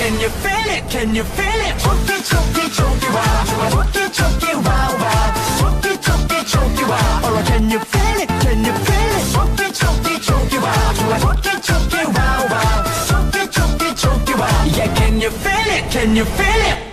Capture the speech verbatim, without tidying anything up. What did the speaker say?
can you feel it? Can you feel it? 초기 초기 초기 wow. 초기 초기 wow wow. 초기 초기 초기 wow. Alright, can you feel it? Can you feel it? 초기 초기 초기 wow. 초기 초기 wow wow. 초기 초기 초기 wow. Yeah, can you feel it? Can you feel it?